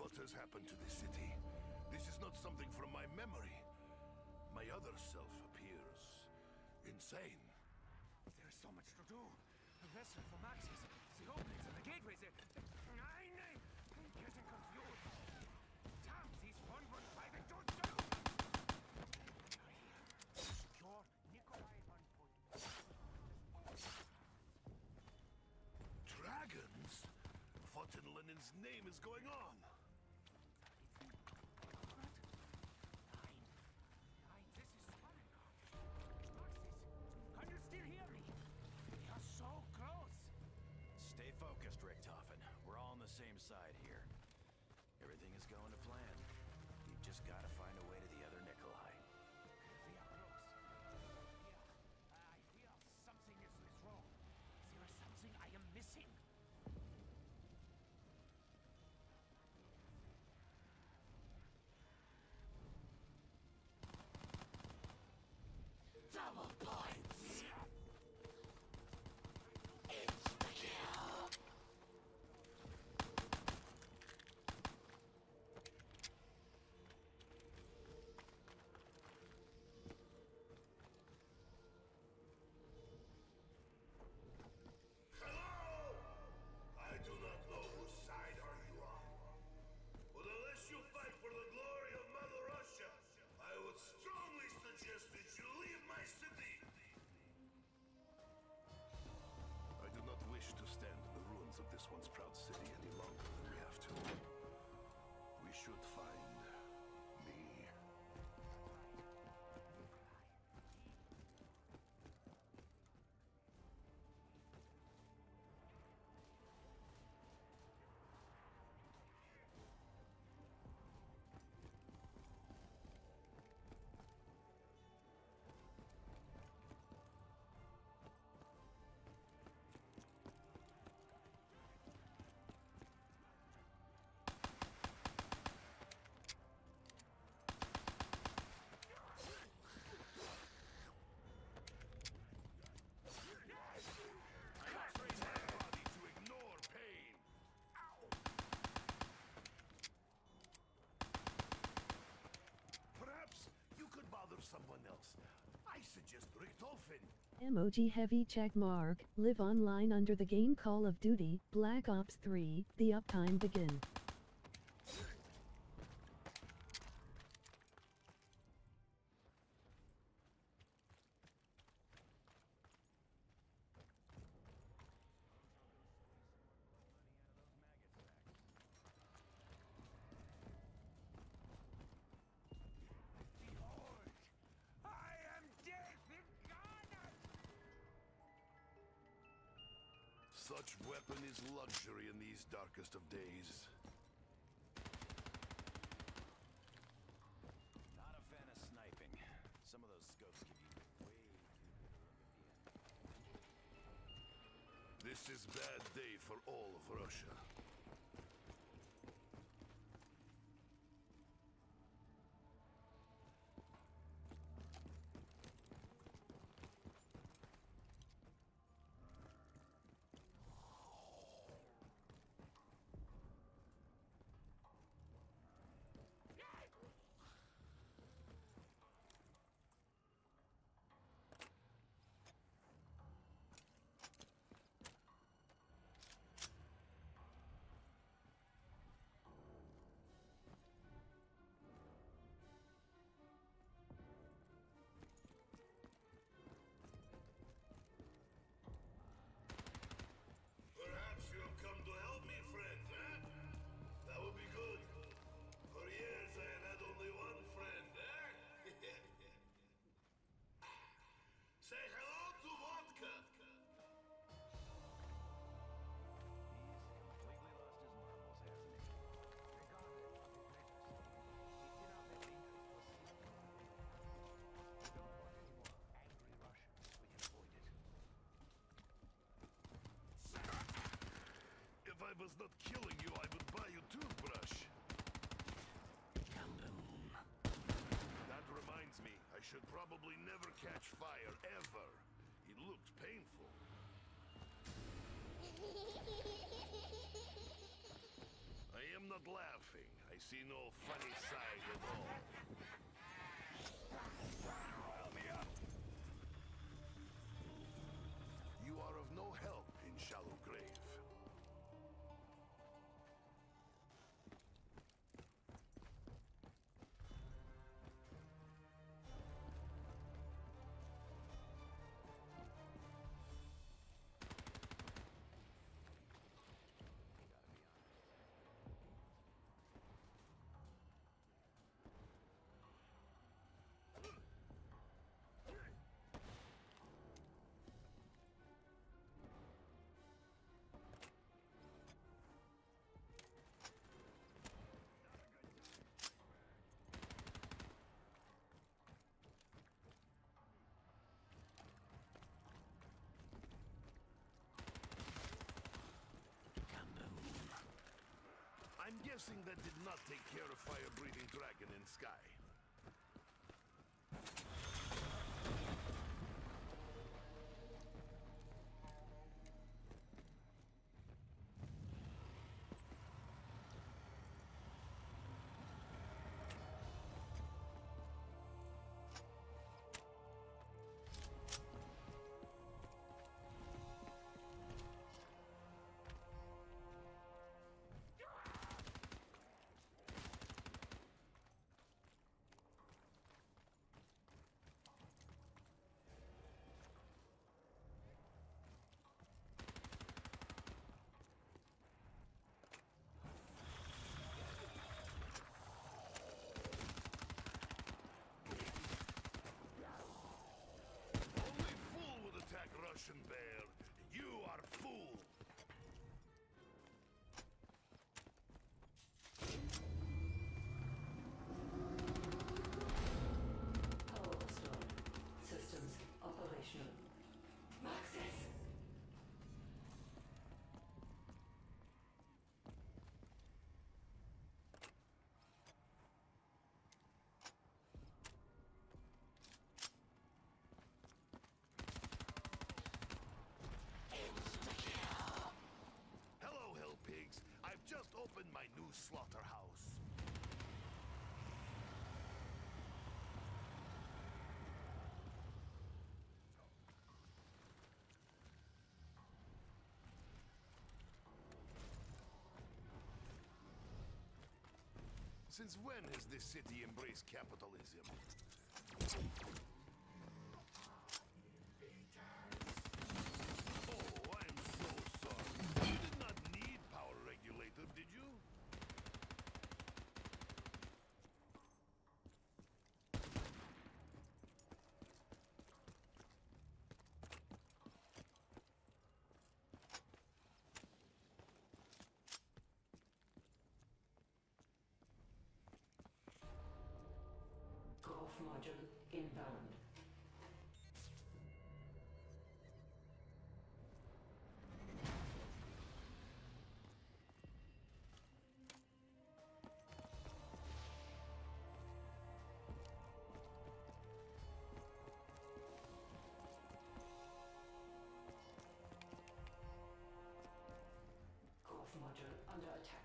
what has happened to this city. This is not something from my memory. My other self appears insane. There's so much to do. The vessel for Maxis, the openings and the gateways. I'm getting confused. Damn, these 115 don't do. Secure Nikolai on point. Dragons? What in Lenin's name is going on? This is Maxis, can you still hear me? We are so close. Stay focused, Richtofen. We're all on the same side here. Everything is going to plan. We've just got to find a way to the other Nikolai. We are close. I fear something is wrong. There is something I am missing. Double points! Insta-kill! Hello! I do not know whose side are you on. But unless you fight for the glory of Mother Russia, I would strongly suggest that you leave my city. I do not wish to stand in the ruins of this once proud city any longer than we have to. We should find me. Perhaps you could bother someone else. I suggest Richtofen. Emoji heavy check mark. Live online under the game Call of Duty, Black Ops 3, the uptime begin. Such weapon is luxury in these darkest of days. Not a fan of sniping. Some of those scopes give you way too good a look at the end. This is bad day for all of Russia. Perhaps you have come to help me, friend, eh? That would be good. For years I have had only one friend, eh? Say hello to vodka! He's completely lost his marbles, hasn't he? Angry Russians. We can avoid it. If I was not killing you, I would buy you toothbrush. That reminds me, I should probably never catch fire, ever. It looks painful. I am not laughing. I see no funny side at all. Help me up. You are of no help in Shallow Grave. I'm guessing that did not take care of fire-breathing dragon in sky. Russian bear, you are fool! Power restored. Systems operational. Maxis! Hello, hell pigs. I've just opened my new slaughterhouse. Since when has this city embraced capitalism? Oh, I'm so sorry. You did not need Power Regulator, did you? Growth module inbound. Growth module under attack.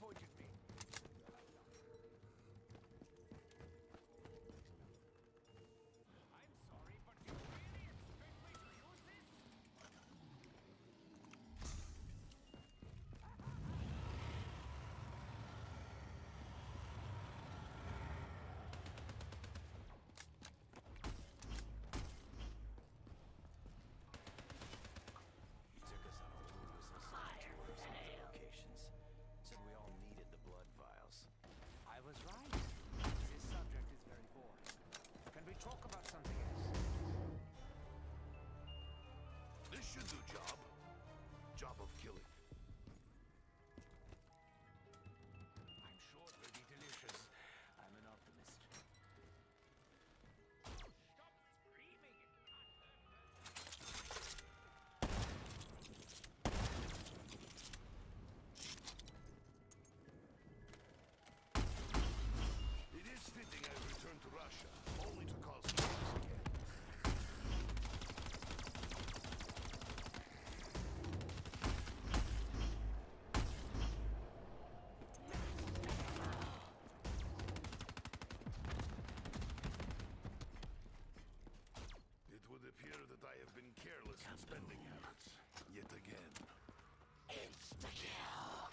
disappointed me. I'm sorry, but do you really expect me to use this? He took us on a little whistle-stop tour of some of the locations. Said we all needed the blood vials. I was right. This subject is very boring. Can we talk about something else? This should do job. Job of killing. I'm sure it will be delicious. I'm an optimist. Stop screaming! It can't hurt. It is fitting I return to Russia, only to cause chaos again. It would appear that I have been careless in spending habits, yet again. Insta-kill.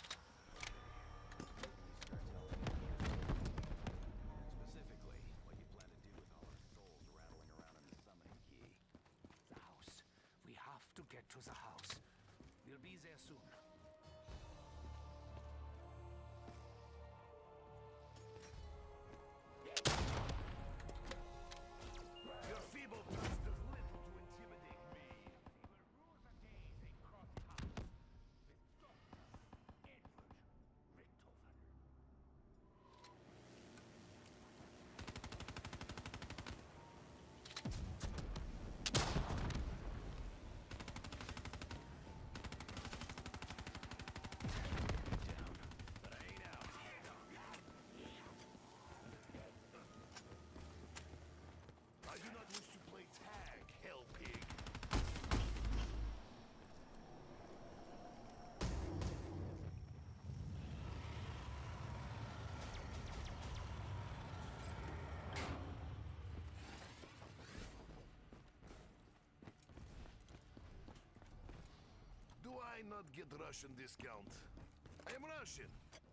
Specifically, what you plan to do with all our souls rattling around in the summoning key. The house. We have to get to the house. We'll be there soon. Your feeble trust does little to intimidate me. We will rule the days in Cross House with Dr. Edward Richtofen. Down, but I ain't out. I do not wish to play tag, hell pig. Do I not get Russian discount? I am Russian.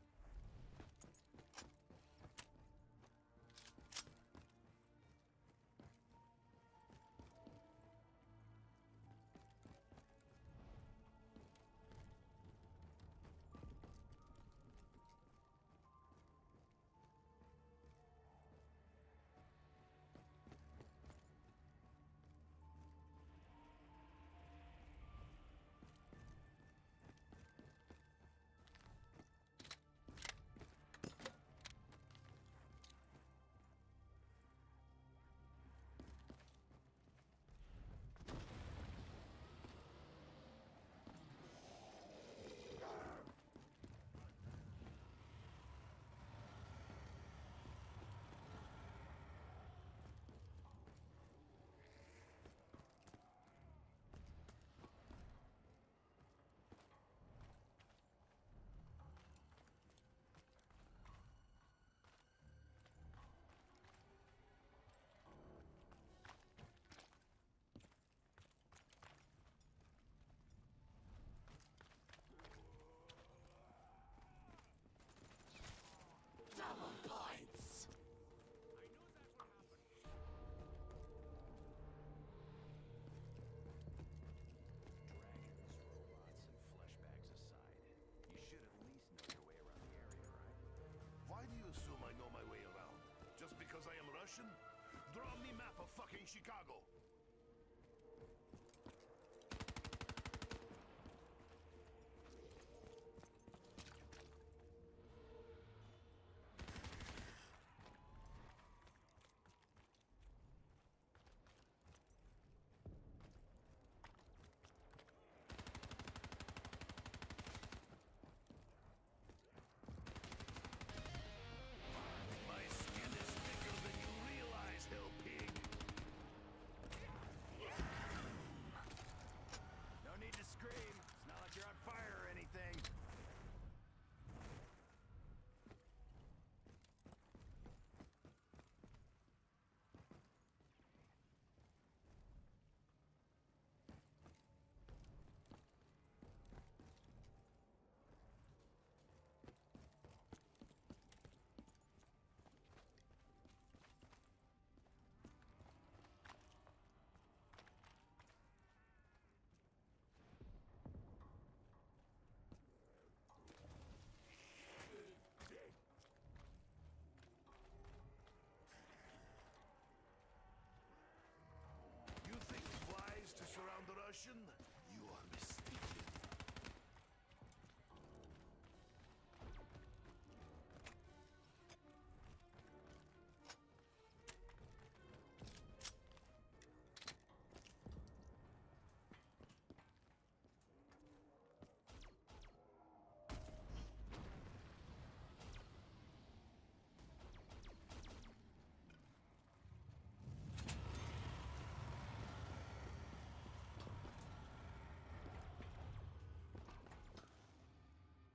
Double points. Dragons, robots, and fleshbags aside, you should at least know your way around the area, right? Why do you assume I know my way around? Just because I am Russian? Draw me map of fucking Chicago. My skin is thicker than you realize, hell pig.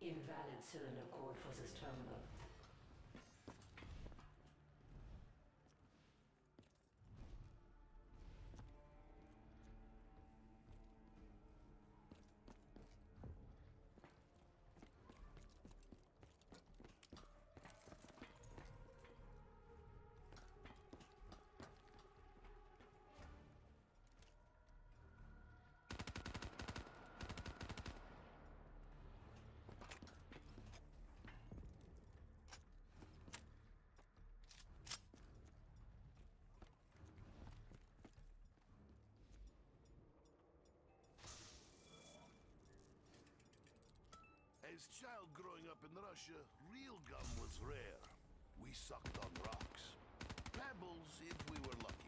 Invalid cylinder code for this terminal. As child growing up in Russia, real gum was rare. We sucked on rocks. Pebbles if we were lucky.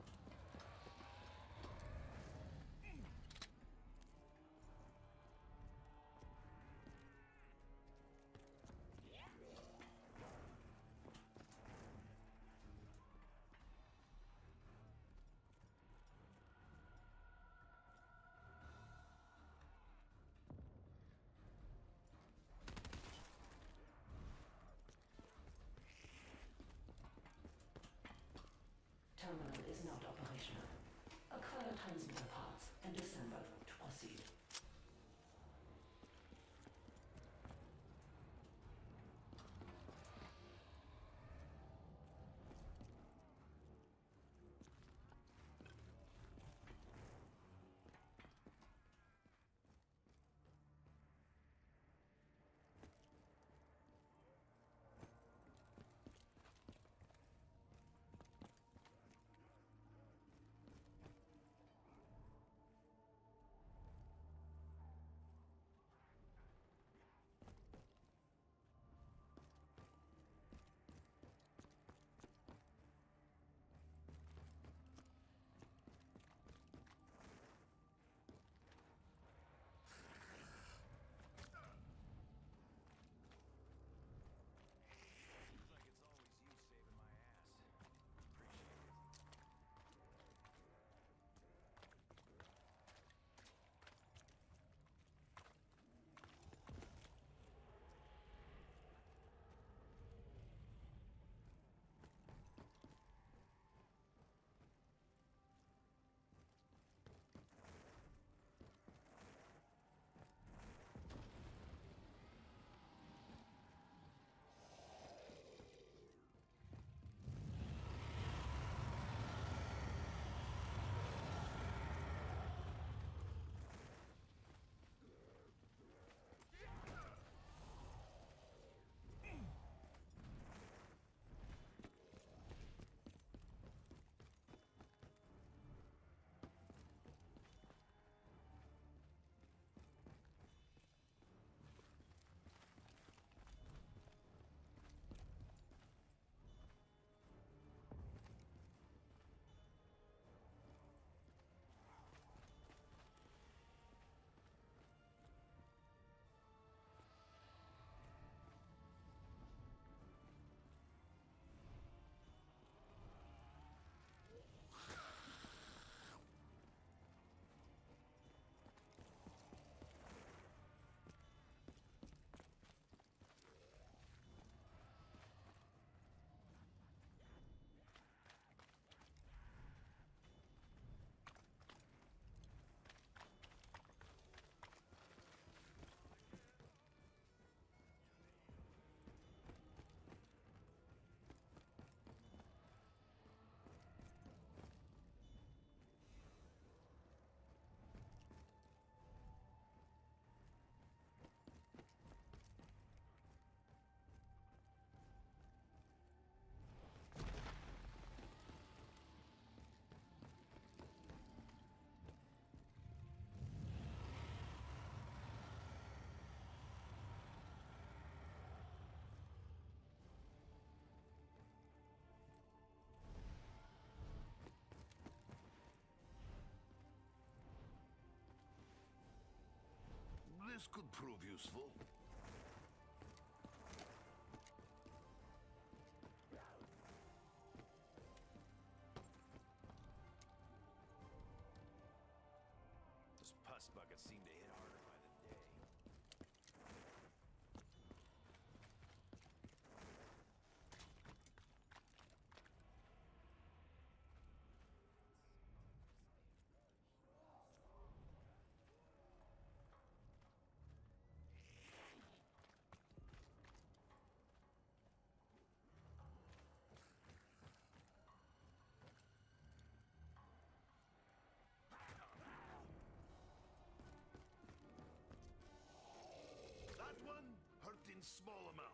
Terminal is not operational. Acquire transmitter parts and assemble to proceed. This could prove useful. Those pus buckets seem to hit harder by the day. small amount.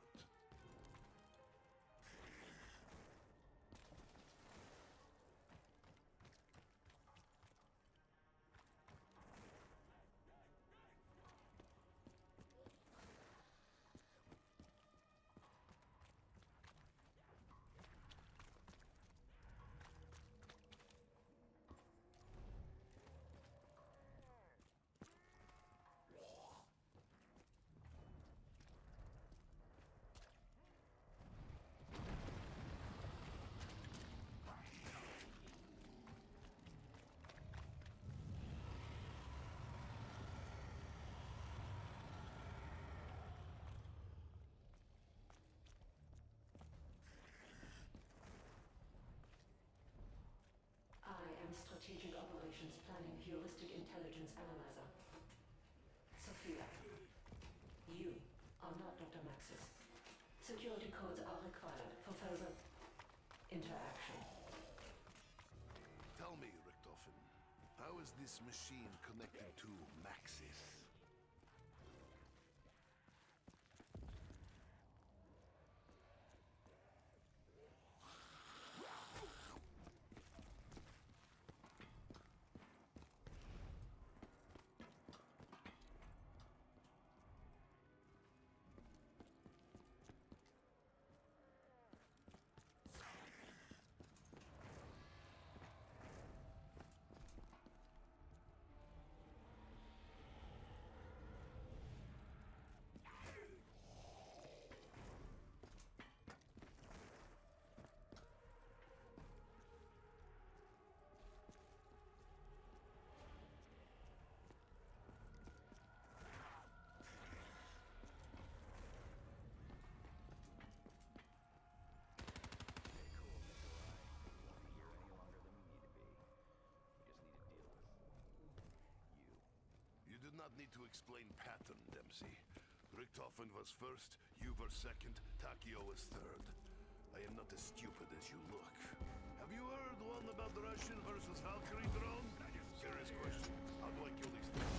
Strategic Operations Planning Heuristic Intelligence Analyzer. Sophia, you are not Dr. Maxis. Security codes are required for further interaction. Tell me, Richtofen, how is this machine connected to Maxis? You do not need to explain pattern, Dempsey. Richtofen was first, you were second, Takio was third. I am not as stupid as you look. Have you heard one about the Russian versus Valkyrie drone? Serious question. How do I kill these things?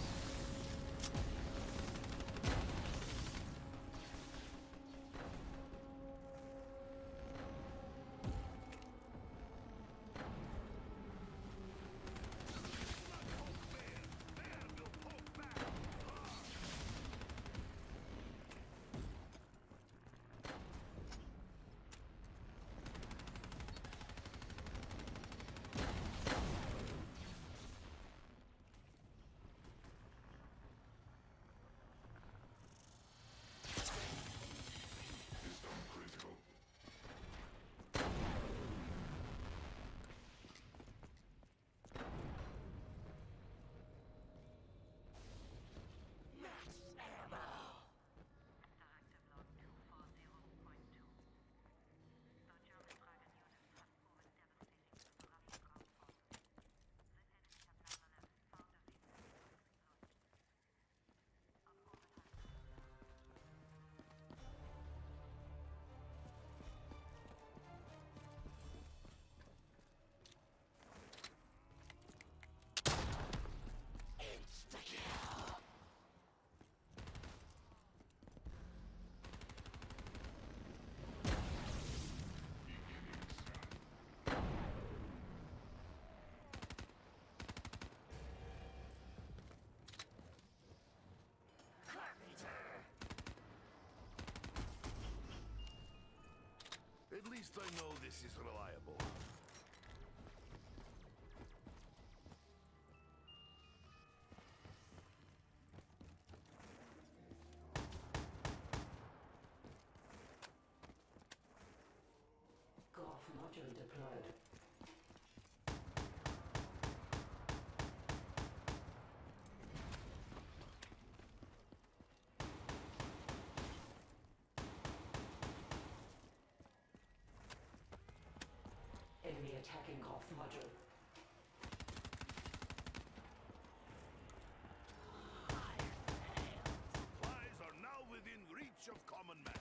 At least I know this is reliable. Graph module deployed. Enemy attacking Graph module. Supplies are now within reach of common man.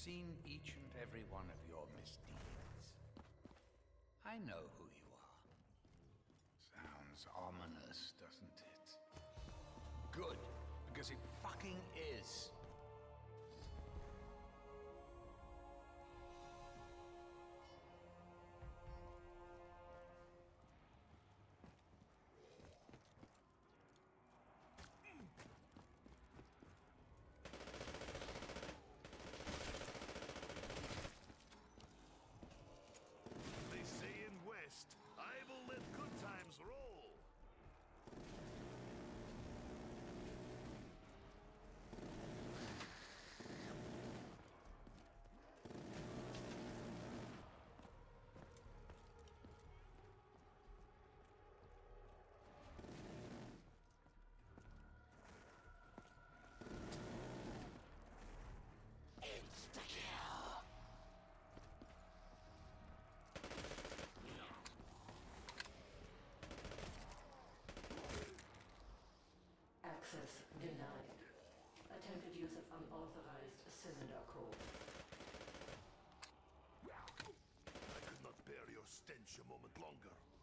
seen each and every one of your misdeeds. I know who you are. Sounds ominous, doesn't it? Good, because it fucking is. They say in West, I will let good times roll. Insta-kill! Access denied. Attempted use of unauthorized cylinder core. I could not bear your stench a moment longer.